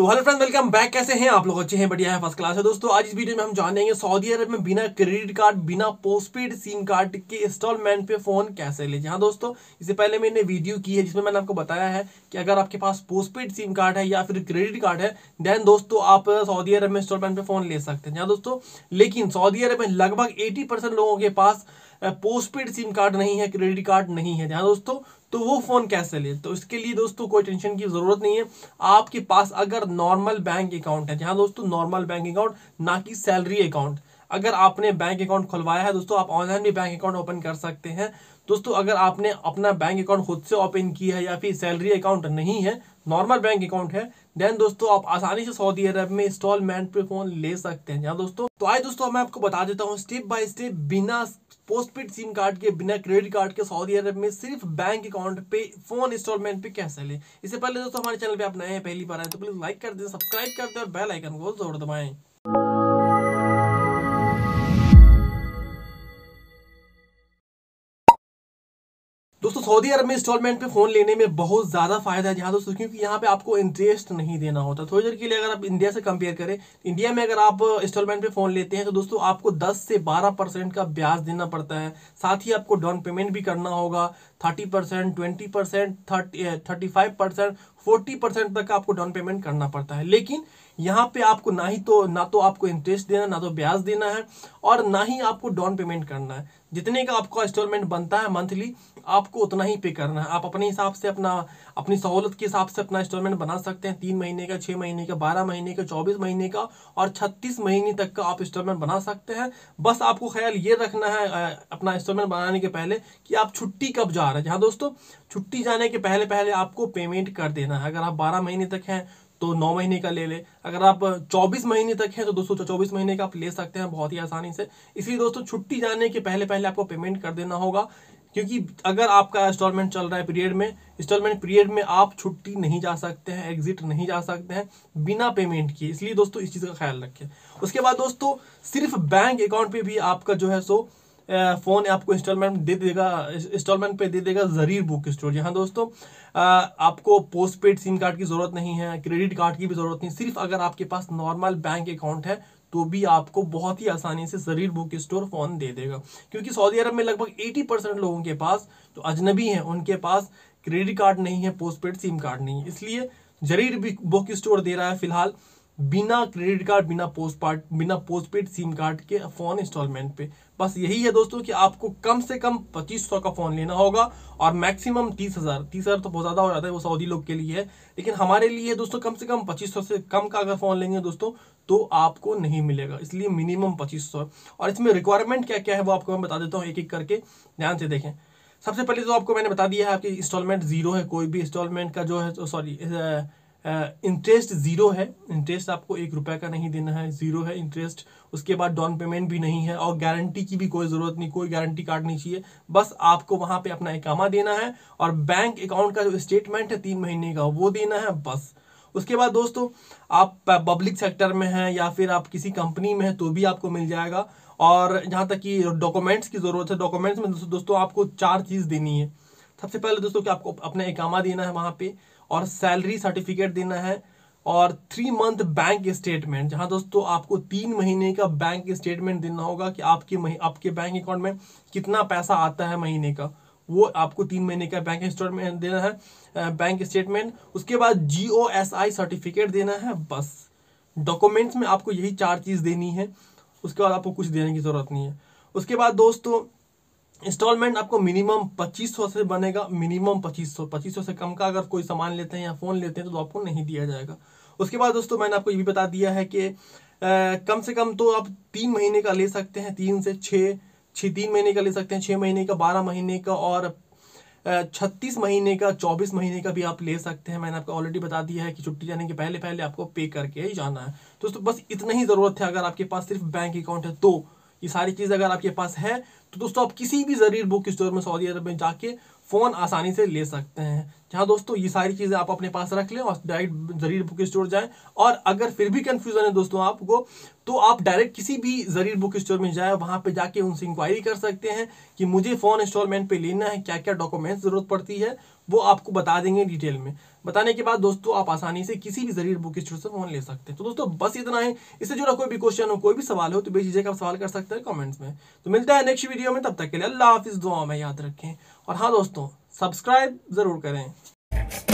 तो hello friends, welcome back. कैसे हैं आप लोग? अच्छे हैं? बढ़िया है, फर्स्ट क्लास है। दोस्तों आज इस वीडियो में हम जानेंगे सऊदी अरब में बिना क्रेडिट कार्ड, बिना पोस्टपेड सिम कार्ड के इंस्टॉलमेंट पे फोन कैसे ले। हाँ दोस्तों, इससे पहले मैंने वीडियो की है जिसमें मैंने आपको बताया है कि अगर आपके पास पोस्टपेड सिम कार्ड है या फिर क्रेडिट कार्ड है देन दोस्तों आप सऊदी अरब में इंस्टॉलमेंट पे फोन ले सकते हैं। हाँ दोस्तों, लेकिन सऊदी अरब में लगभग 80% लोगों के पास पोस्टपेड सिम कार्ड नहीं है, क्रेडिट कार्ड नहीं है। हाँ दोस्तों, तो वो फोन कैसे ले? तो इसके लिए दोस्तों कोई टेंशन की जरूरत नहीं है। आपके पास अगर नॉर्मल बैंक अकाउंट है, जहां दोस्तों नॉर्मल बैंक अकाउंट, ना कि सैलरी अकाउंट, अगर आपने बैंक अकाउंट खुलवाया है दोस्तों, आप ऑनलाइन भी बैंक अकाउंट ओपन कर सकते हैं। दोस्तों अगर आपने अपना बैंक अकाउंट खुद से ओपन किया है या फिर सैलरी अकाउंट नहीं है, नॉर्मल बैंक अकाउंट है, देन दोस्तों आप आसानी से सऊदी अरब में इंस्टॉलमेंट पे फोन ले सकते हैं। दोस्तों तो आइए दोस्तों मैं आपको बता देता हूँ स्टेप बाय स्टेप, बिना पोस्टपेड सिम कार्ड के, बिना क्रेडिट कार्ड के सऊदी अरब में सिर्फ बैंक अकाउंट पे फोन इंस्टॉलमेंट पे कैसे ले। इससे पहले दोस्तों हमारे चैनल पे आप नए हैं, पहली बार आए तो प्लीज लाइक कर दें, सब्सक्राइब कर दें और बेल आइकन को जरूर दबाएं। दोस्तों सऊदी अरब में इंस्टॉलमेंट पे फोन लेने में बहुत ज्यादा फायदा है जहाँ दोस्तों, क्योंकि यहाँ पे आपको इंटरेस्ट नहीं देना होता। थोड़ी देर के लिए अगर आप इंडिया से कंपेयर करें, इंडिया में अगर आप इंस्टॉलमेंट पे फोन लेते हैं तो दोस्तों आपको 10 से 12% का ब्याज देना पड़ता है। साथ ही आपको डाउन पेमेंट भी करना होगा 30%, 20%, 35%, 40% तक का आपको डाउन पेमेंट करना पड़ता है। लेकिन यहाँ पे आपको ना तो आपको इंटरेस्ट देना, ना तो ब्याज देना है, और ना ही आपको डाउन पेमेंट करना है। जितने का आपका इंस्टॉलमेंट बनता है मंथली, आपको उतना ही पे करना है। आप अपने हिसाब से अपनी सहूलत के हिसाब से अपना इंस्टॉलमेंट बना सकते हैं। 3 महीने का, 6 महीने का, 12 महीने का, 24 महीने का और 36 महीने तक का आप इंस्टॉलमेंट बना सकते हैं। बस आपको ख्याल ये रखना है अपना इंस्टॉलमेंट बनाने के पहले कि आप छुट्टी कब जा रहे हैं। जहाँ दोस्तों छुट्टी जाने के पहले पहले आपको पेमेंट कर देना है। अगर आप 12 महीने तक हैं तो 9 महीने का ले ले। अगर आप 24 महीने तक हैं तो दोस्तों 24 महीने का आप ले सकते हैं बहुत ही आसानी से। इसलिए दोस्तों छुट्टी जाने के पहले पहले आपको पेमेंट कर देना होगा, क्योंकि अगर आपका इंस्टॉलमेंट चल रहा है पीरियड में, इंस्टॉलमेंट पीरियड में आप छुट्टी नहीं जा सकते हैं, एग्जिट नहीं जा सकते हैं बिना पेमेंट किए। इसलिए दोस्तों इस चीज़ का ख्याल रखें। उसके बाद दोस्तों सिर्फ बैंक अकाउंट पे भी आपका जो है सो फोन आपको इंस्टॉलमेंट पे दे देगा जरीर बुक स्टोर। यहाँ दोस्तों आपको पोस्टपेड सिम कार्ड की जरूरत नहीं है, क्रेडिट कार्ड की भी जरूरत नहीं। सिर्फ अगर आपके पास नॉर्मल बैंक अकाउंट है तो भी आपको बहुत ही आसानी से जरीर बुक स्टोर फोन दे देगा। क्योंकि सऊदी अरब में लगभग 80% लोगों के पास जो अजनबी हैं उनके पास क्रेडिट कार्ड नहीं है, पोस्टपेड सिम कार्ड नहीं है। इसलिए जरीर बुक स्टोर दे रहा है फिलहाल बिना क्रेडिट कार्ड, बिना पोस्टपेड सिम कार्ड के फोन इंस्टॉलमेंट पे। बस यही है दोस्तों कि आपको कम से कम 2500 का फोन लेना होगा और मैक्सिमम 30,000। 30,000 तो बहुत ज्यादा हो जाता है, वो सऊदी लोग के लिए है, लेकिन हमारे लिए दोस्तों कम से कम 2500 से कम का अगर फोन लेंगे दोस्तों तो आपको नहीं मिलेगा। इसलिए मिनिमम 2500। और इसमें रिक्वायरमेंट क्या क्या है वो आपको मैं बता देता हूँ एक एक करके, ध्यान से देखें। सबसे पहले तो आपको मैंने बता दिया है आपकी इंस्टॉलमेंट जीरो है। कोई भी इंस्टॉलमेंट का जो है सॉरी इंटरेस्ट जीरो है। इंटरेस्ट आपको 1 रुपए का नहीं देना है, जीरो है इंटरेस्ट। उसके बाद डाउन पेमेंट भी नहीं है और गारंटी की भी कोई जरूरत नहीं, कोई गारंटी कार्ड नहीं चाहिए। बस आपको वहां पे अपना इकामा देना है और बैंक अकाउंट का जो स्टेटमेंट है 3 महीने का वो देना है बस। उसके बाद दोस्तों आप पब्लिक सेक्टर में हैं या फिर आप किसी कंपनी में हैं तो भी आपको मिल जाएगा। और जहाँ तक कि डॉक्यूमेंट्स की जरूरत है, डॉक्यूमेंट्स में दोस्तों आपको 4 चीज देनी है। सबसे पहले दोस्तों कि आपको अपना इकामा देना है वहां पे, और सैलरी सर्टिफिकेट देना है, और 3 मंथ बैंक स्टेटमेंट, जहां दोस्तों आपको 3 महीने का बैंक स्टेटमेंट देना होगा कि आपके बैंक अकाउंट में कितना पैसा आता है महीने का, वो आपको 3 महीने का बैंक स्टेटमेंट देना है, बैंक स्टेटमेंट। उसके बाद GOSI सर्टिफिकेट देना है बस। डॉक्यूमेंट्स में आपको यही 4 चीज देनी है, उसके बाद आपको कुछ देने की जरूरत नहीं है। उसके बाद दोस्तों इंस्टॉलमेंट आपको मिनिमम 2500 से बनेगा, मिनिमम 2500 से कम का अगर कोई सामान लेते हैं या फोन लेते हैं तो आपको नहीं दिया जाएगा। उसके बाद दोस्तों मैंने आपको ये भी बता दिया है कि कम से कम तो आप 3 महीने का ले सकते हैं, 3 से 3 महीने का ले सकते हैं, 6 महीने का, 12 महीने का और 36 महीने का, 24 महीने का भी आप ले सकते हैं। मैंने आपको ऑलरेडी बता दिया है कि छुट्टी जाने के पहले पहले आपको पे करके ही जाना है। दोस्तों बस इतना ही जरूरत है। अगर आपके पास सिर्फ बैंक अकाउंट है तो ये सारी चीज अगर आपके पास है तो दोस्तों आप किसी भी जरीर बुक स्टोर में सऊदी अरब में जाके फ़ोन आसानी से ले सकते हैं। जहाँ दोस्तों ये सारी चीज़ें आप अपने पास रख लें और डायरेक्ट ज़रीर बुक स्टोर जाएं। और अगर फिर भी कंफ्यूजन है दोस्तों आपको, तो आप डायरेक्ट किसी भी ज़रीर बुक स्टोर में जाएं, वहाँ पे जाके उनसे इंक्वायरी कर सकते हैं कि मुझे फ़ोन इंस्टॉलमेंट पे लेना है, क्या क्या डॉक्यूमेंट्स ज़रूरत पड़ती है, वो आपको बता देंगे डिटेल में। बताने के बाद दोस्तों आप आसानी से किसी भी ज़रीर बुक स्टोर से फ़ोन ले सकते हैं। तो दोस्तों बस इतना है। इससे जुड़ा कोई भी क्वेश्चन हो, कोई भी सवाल हो, तो बेझिझक आप सवाल कर सकते हैं कमेंट्स में। तो मिलता है नेक्स्ट वीडियो में, तब तक के लिए अल्लाह हाफिज़, दुआ में याद रखें। और हाँ दोस्तों, सब्सक्राइब ज़रूर करें।